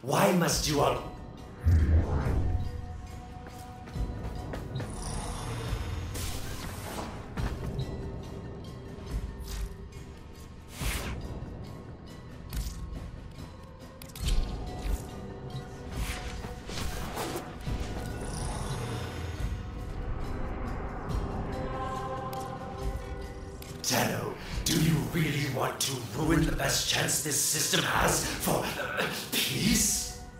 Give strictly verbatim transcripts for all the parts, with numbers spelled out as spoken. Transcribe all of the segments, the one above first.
Why must you all... Tenno, do you really want to ruin the best chance this system has for uh, peace?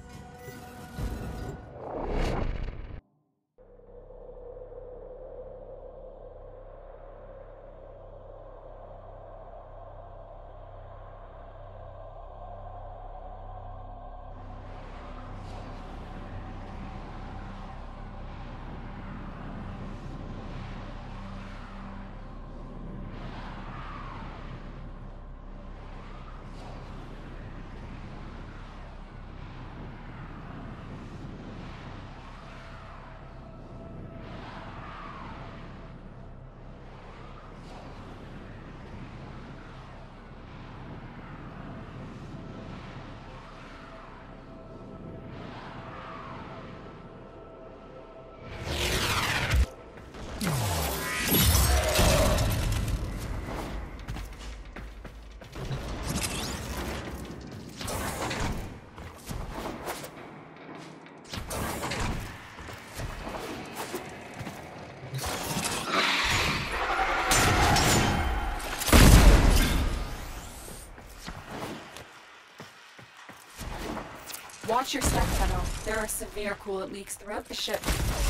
Watch your step, Tenno. There are severe coolant leaks throughout the ship.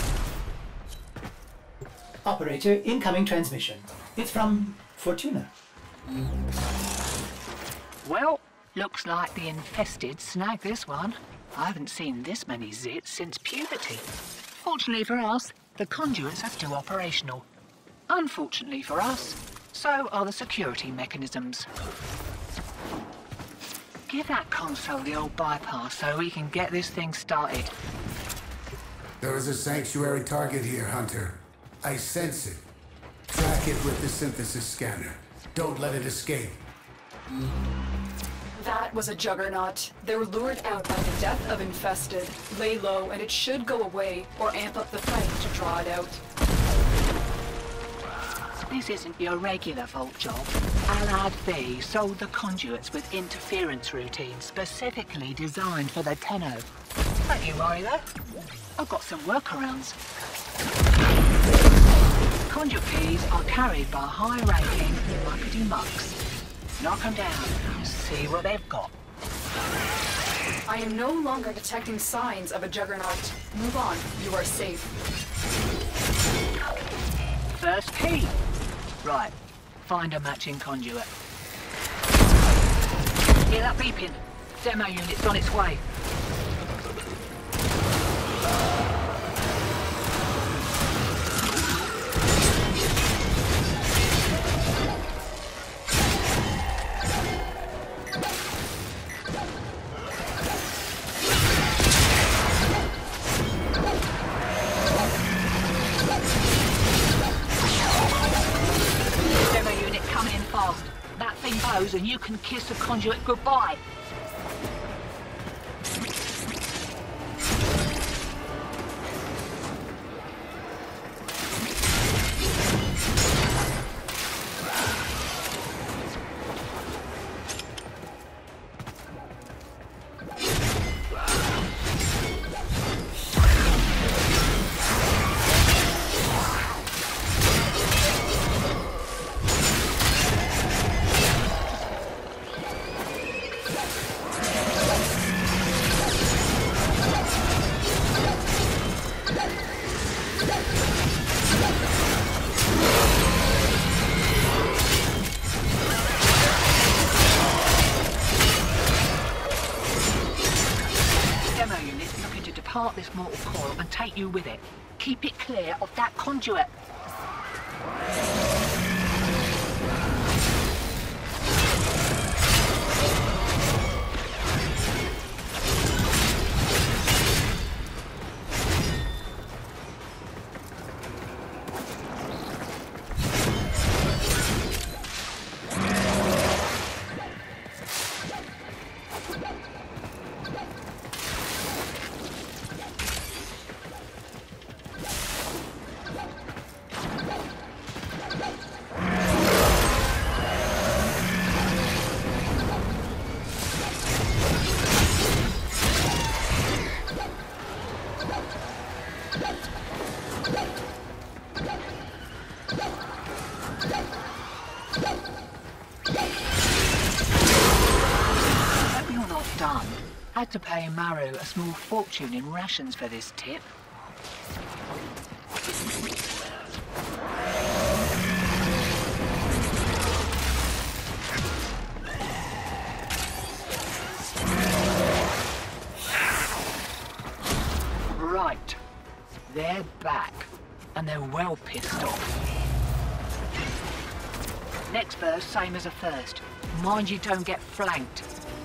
Operator, incoming transmission. It's from Fortuna. Well, looks like the infested snagged this one. I haven't seen this many zits since puberty. Fortunately for us, the conduits are still operational. Unfortunately for us, so are the security mechanisms. Give that console the old bypass so we can get this thing started. There is a sanctuary target here, Hunter. I sense it. Track it with the synthesis scanner. Don't let it escape. That was a juggernaut. They were lured out by the death of infested. Lay low and it should go away, or amp up the fight to draw it out. This isn't your regular vault job. Allied V sold the conduits with interference routines specifically designed for the Tenno. Don't you worry though. I've got some workarounds. Conduit keys are carried by high-ranking muckety mucks. Knock them down, see what they've got. I am no longer detecting signs of a juggernaut. Move on, you are safe. First key. Right, find a matching conduit. Hear that beeping? Demo unit's on its way. And you can kiss a conduit goodbye. Part this mortal coil and take you with it. Keep it clear of that conduit. had to pay Maru a small fortune in rations for this tip. Right. They're back, and they're well pissed off. Next burst, same as a first. Mind you don't get flanked.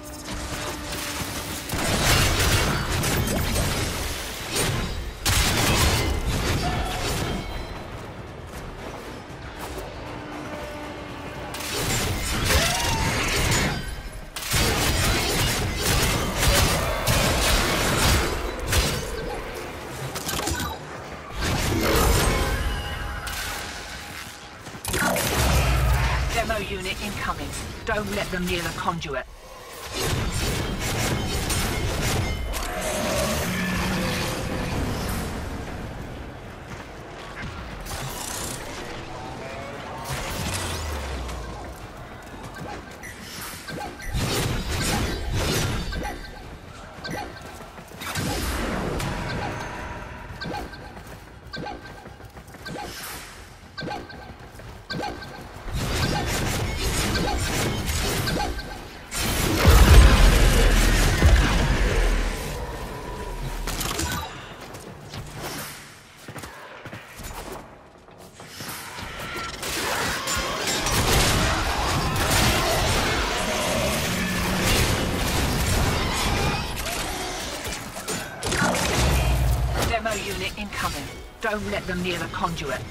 Demo unit incoming. Don't let them near the conduit. Demo unit incoming. Don't let them near the conduit.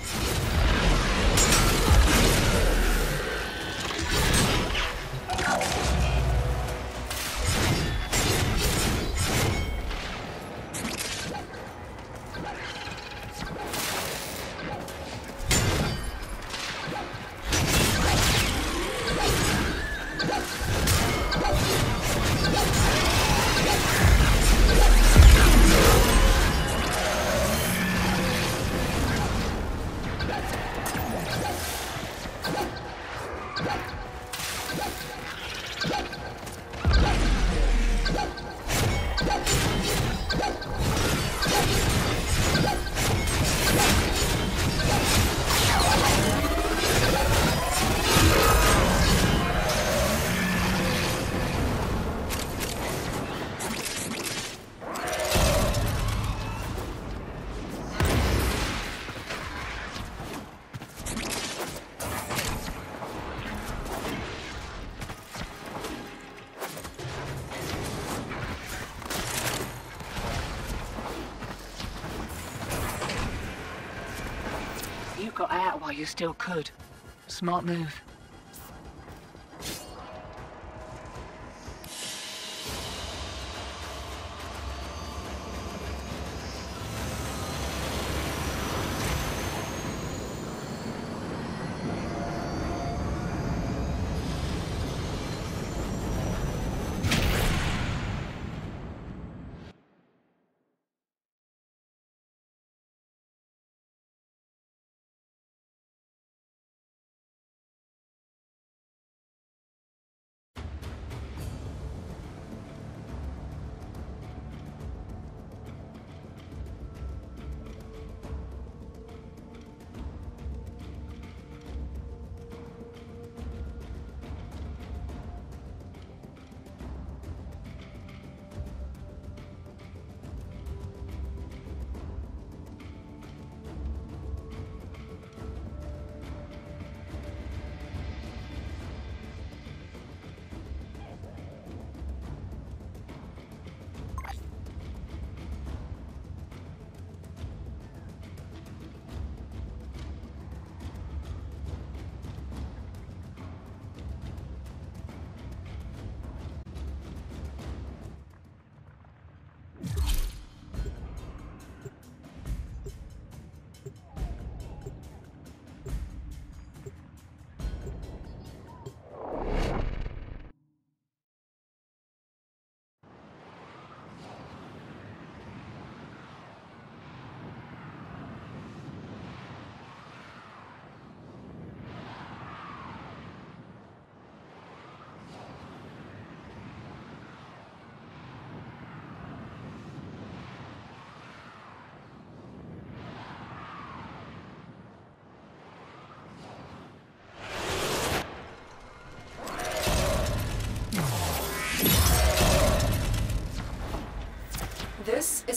You got out while you still could. Smart move.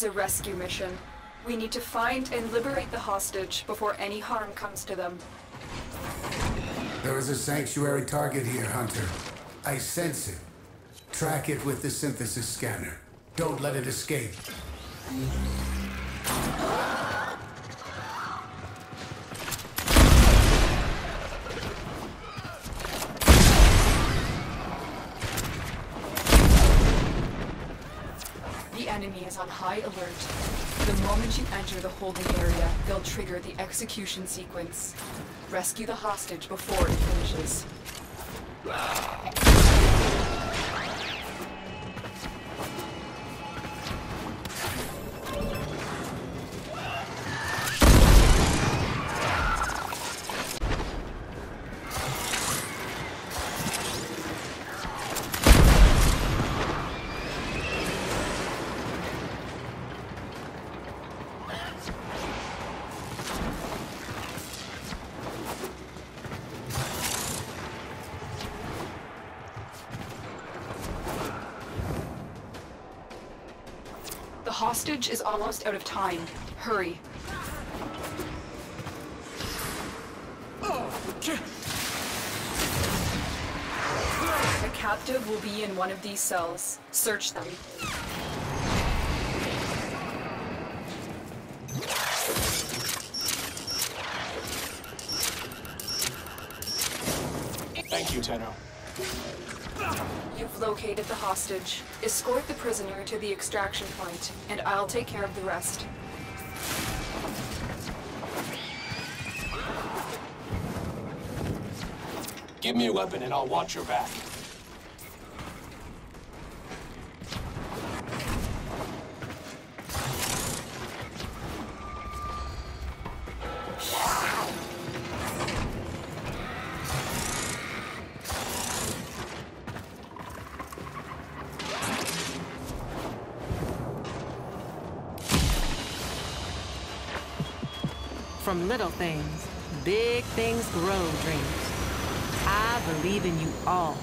is a rescue mission. We need to find and liberate the hostage before any harm comes to them. There is a sanctuary target here, Hunter. I sense it. Track it with the synthesis scanner. Don't let it escape. The enemy is on high alert. The moment you enter the holding area, they'll trigger the execution sequence. Rescue the hostage before it finishes. The hostage is almost out of time. Hurry. The captive will be in one of these cells. Search them. Thank you, Tenno. You've located the hostage. Escort the prisoner to the extraction point, and I'll take care of the rest. Give me a weapon and I'll watch your back. From little things, big things grow, dreamers. I believe in you all.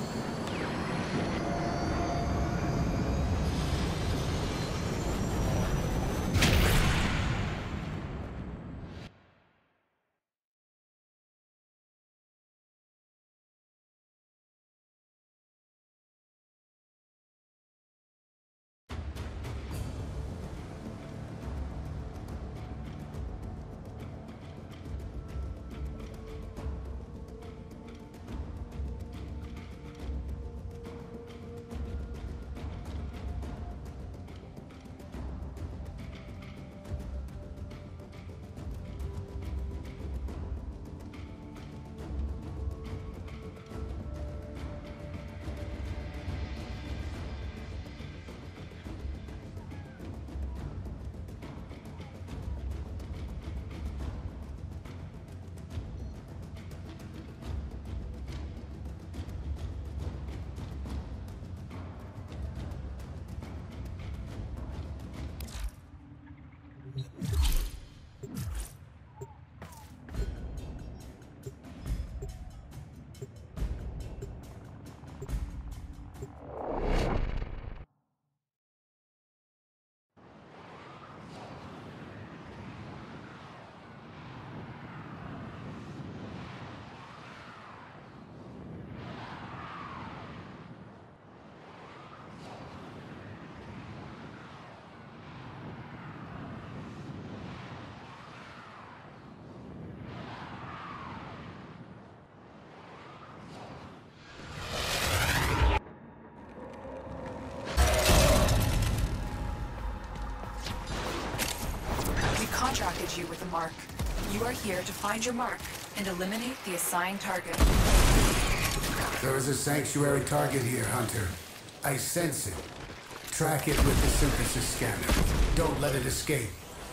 Contracted you with a mark. You are here to find your mark and eliminate the assigned target. There is a sanctuary target here, Hunter. I sense it. Track it with the synthesis scanner. Don't let it escape.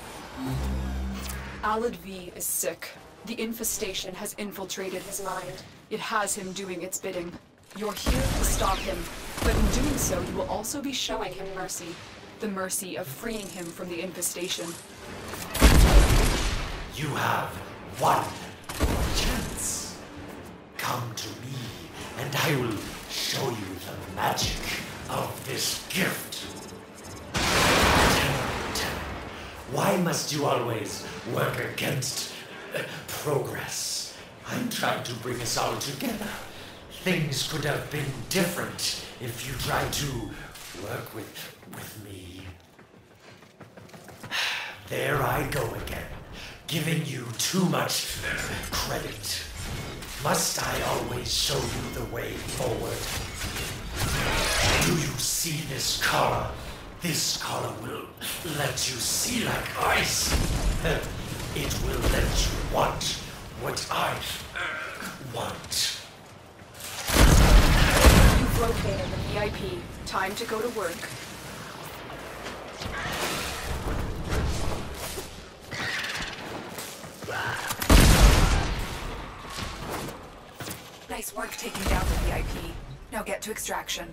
Alad V is sick. The infestation has infiltrated his mind. It has him doing its bidding. You're here to stop him, but in doing so, you will also be showing him mercy. The mercy of freeing him from the infestation. You have one chance. Come to me, and I will show you the magic of this gift. Ten, ten. Why must you always work against uh, progress? I'm trying to bring us all together. Things could have been different if you tried to work with, with me. There I go again, giving you too much credit. Must I always show you the way forward? Do you see this color? This color will let you see like ice. It will let you want what I want. You've located the V I P. Time to go to work. Nice work taking down the V I P. Now get to extraction.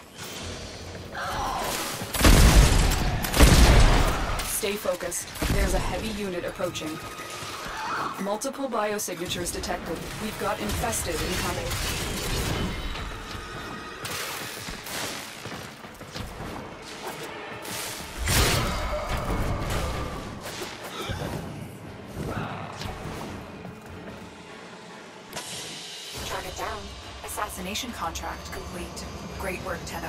Stay focused. There's a heavy unit approaching. Multiple biosignatures detected. We've got infested incoming. Target down. Assassination contract complete. Great work, Tenno.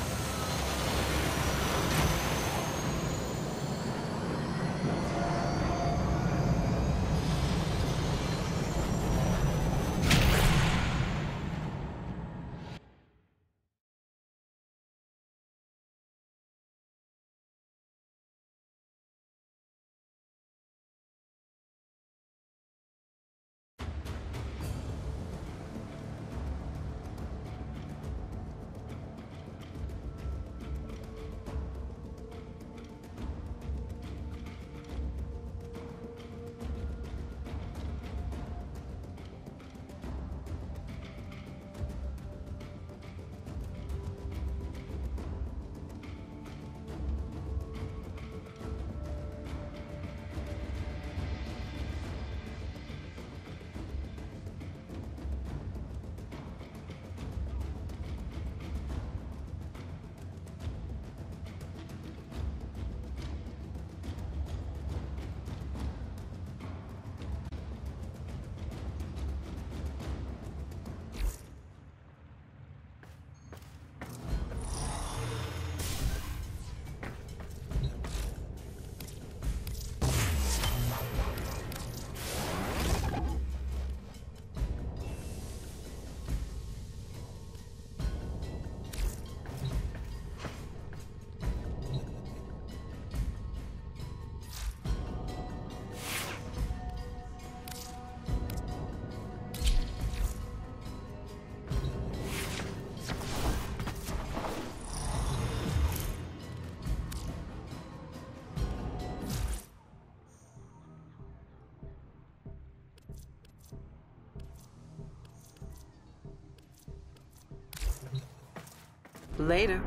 Later.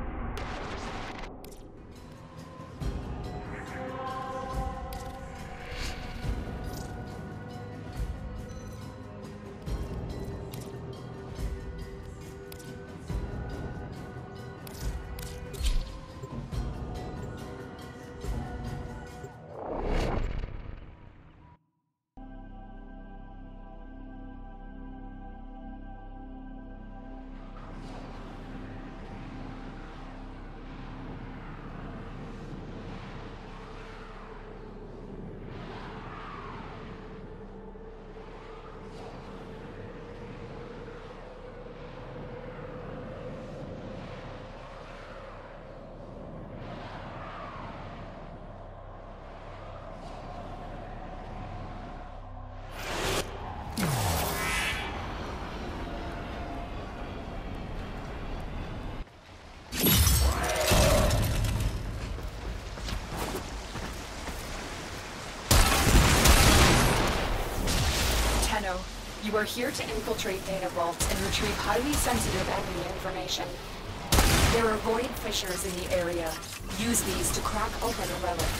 You are here to infiltrate data vaults and retrieve highly sensitive enemy information. There are void fissures in the area. Use these to crack open a relic.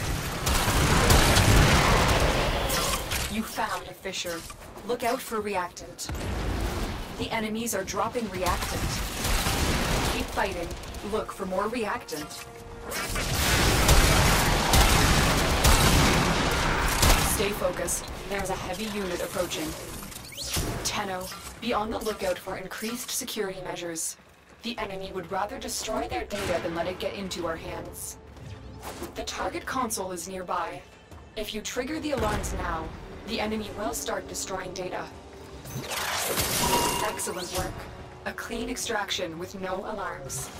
You found a fissure. Look out for reactant. The enemies are dropping reactant. Keep fighting. Look for more reactant. Stay focused. There's a heavy unit approaching. Tenno, be on the lookout for increased security measures. The enemy would rather destroy their data than let it get into our hands. The target console is nearby. If you trigger the alarms now, the enemy will start destroying data. Excellent work. A clean extraction with no alarms.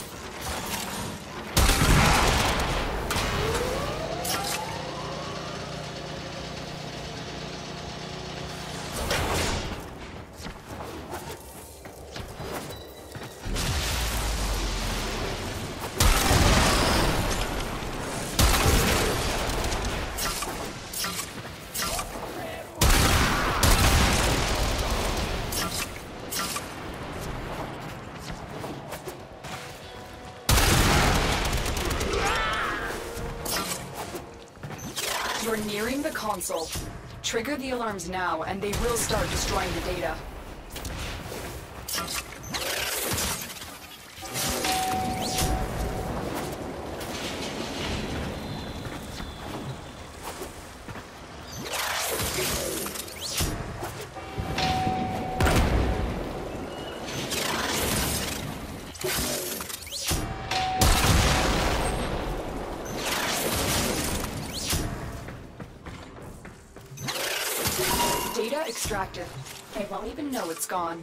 You're nearing the console. Trigger the alarms now, and they will start destroying the data. Data extracted. They won't even know it's gone.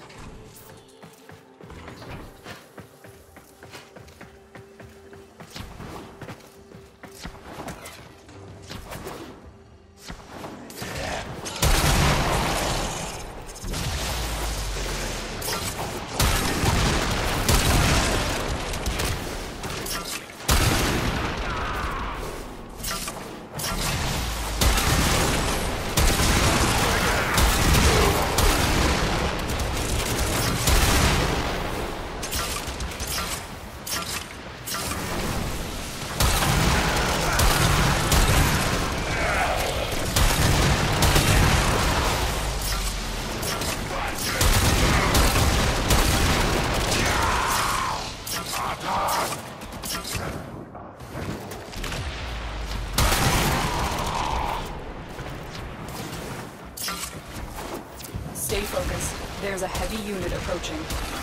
Stay focused. There's a heavy unit approaching.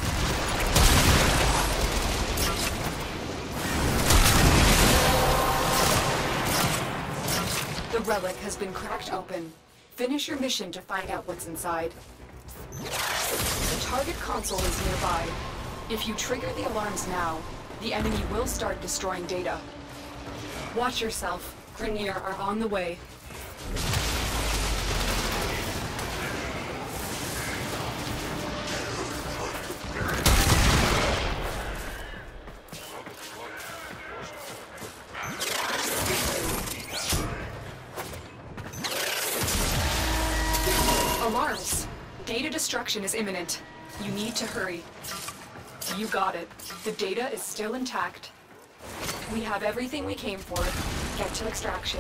The relic has been cracked open. Finish your mission to find out what's inside. The target console is nearby. If you trigger the alarms now, the enemy will start destroying data. Watch yourself. Grenier are on the way. Alarms! Data destruction is imminent. You need to hurry. You got it. The data is still intact. We have everything we came for. Get to extraction.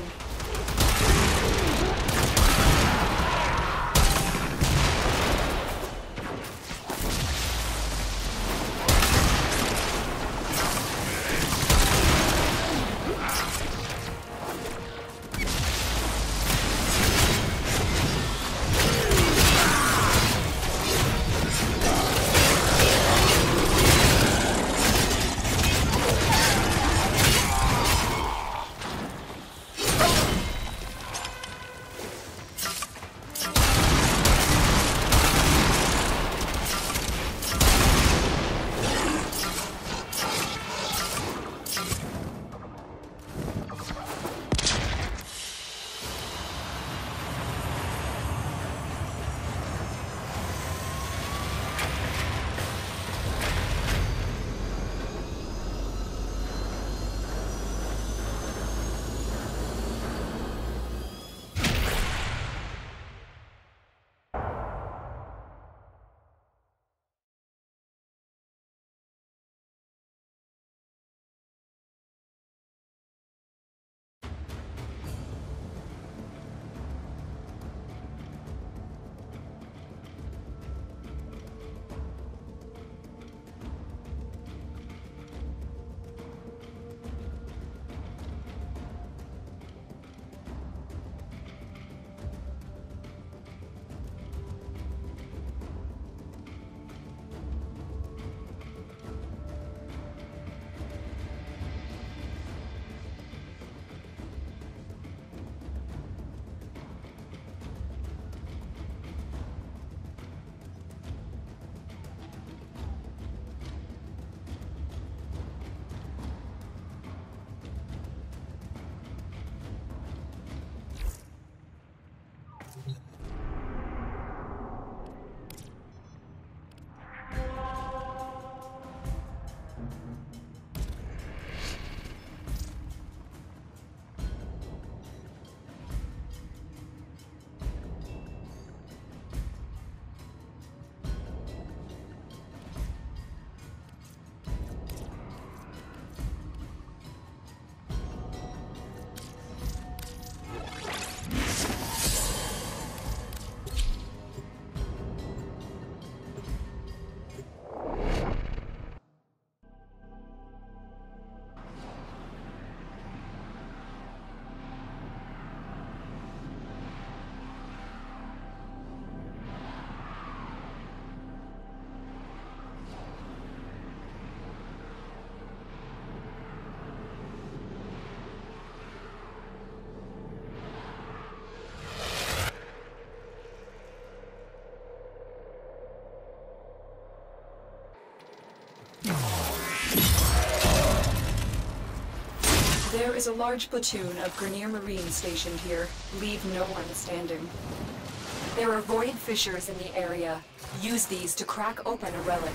There is a large platoon of Grenier Marines stationed here. Leave no one standing. There are void fissures in the area. Use these to crack open a relic.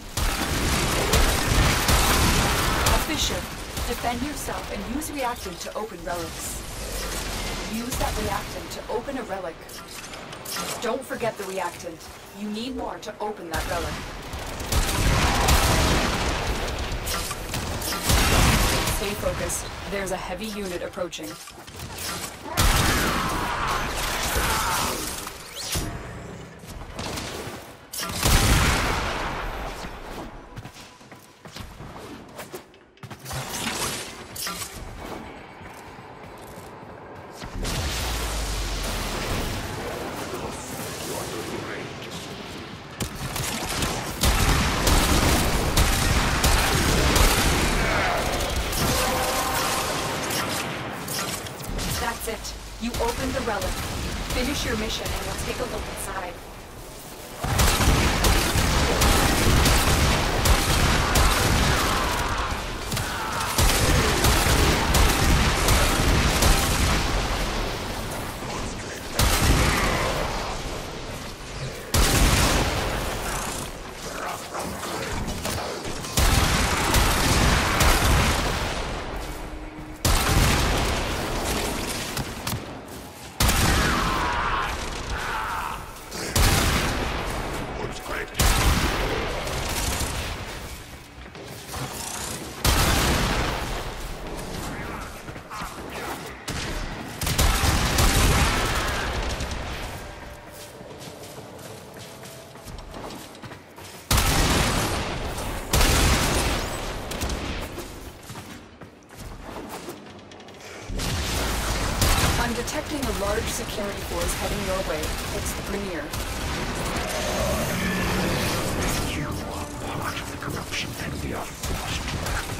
A fissure. Defend yourself and use reactant to open relics. Use that reactant to open a relic. Don't forget the reactant. You need more to open that relic. Stay focused. There's a heavy unit approaching. That's it. You opened the relic. Finish your mission and we'll take a look inside. I'm detecting a large security force heading your way. It's the Grenier. You are part of the corruption and we are forced to act.